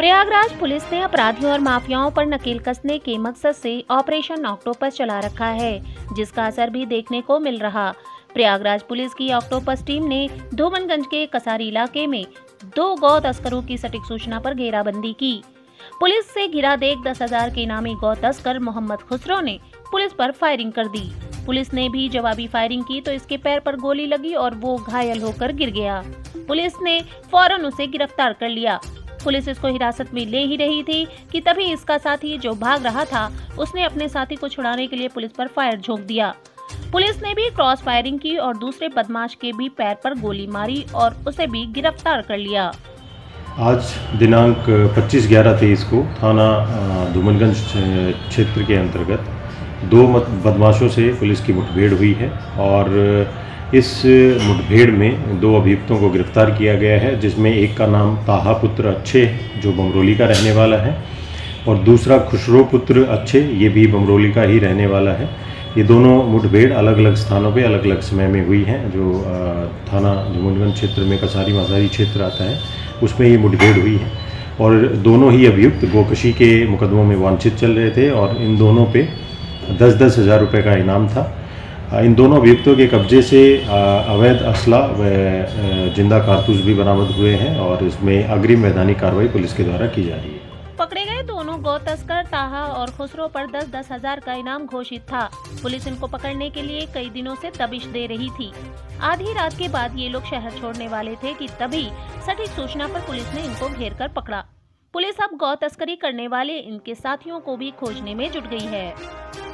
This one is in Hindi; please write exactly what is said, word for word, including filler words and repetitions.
प्रयागराज पुलिस ने अपराधियों और माफियाओं पर नकेल कसने के मकसद से ऑपरेशन ऑक्टोपस चला रखा है, जिसका असर भी देखने को मिल रहा। प्रयागराज पुलिस की ऑक्टोपस टीम ने धोबनगंज के कसारी इलाके में दो गौ तस्करों की सटीक सूचना पर घेराबंदी की। पुलिस से घिरा देख दस हजार के इनामी गौ तस्कर मोहम्मद खुसरो ने पुलिस पर फायरिंग कर दी। पुलिस ने भी जवाबी फायरिंग की तो इसके पैर पर गोली लगी और वो घायल होकर गिर गया। पुलिस ने फौरन उसे गिरफ्तार कर लिया। पुलिस इसको हिरासत में ले ही रही थी कि तभी इसका साथी जो भाग रहा था, उसने अपने साथी को छुड़ाने के लिए पुलिस पर फायर झोंक दिया। पुलिस ने भी क्रॉस फायरिंग की और दूसरे बदमाश के भी पैर पर गोली मारी और उसे भी गिरफ्तार कर लिया। आज दिनांक पच्चीस ग्यारह तेईस को थाना धोबनगंज क्षेत्र के अंतर्गत दो बदमाशों से पुलिस की मुठभेड़ हुई है और इस मुठभेड़ में दो अभियुक्तों को गिरफ्तार किया गया है, जिसमें एक का नाम ताहा पुत्र अच्छे जो बमरोली का रहने वाला है और दूसरा खुसरो पुत्र अच्छे, ये भी बमरोली का ही रहने वाला है। ये दोनों मुठभेड़ अलग अलग स्थानों पे अलग अलग समय में हुई हैं। जो थाना धोबनगंज क्षेत्र में कसारी मसारी क्षेत्र आता है, उसमें ये मुठभेड़ हुई है और दोनों ही अभियुक्त गोकशी के मुकदमों में वांछित चल रहे थे और इन दोनों पे दस दस हज़ार रुपये का इनाम था। इन दोनों अभियुक्तों के कब्जे से अवैध असला व जिंदा कारतूस भी बरामद हुए हैं और इसमें अग्रिम वैधानिक कार्रवाई पुलिस के द्वारा की जा रही है। पकड़े गए दोनों गौ तस्कर ताहा और खुसरो पर दस दस हजार का इनाम घोषित था। पुलिस इनको पकड़ने के लिए कई दिनों से दबिश दे रही थी। आधी रात के बाद ये लोग शहर छोड़ने वाले थे कि तभी सटीक सूचना पर पुलिस ने इनको घेर कर पकड़ा। पुलिस अब गौ तस्करी करने वाले इनके साथियों को भी खोजने में जुट गई है।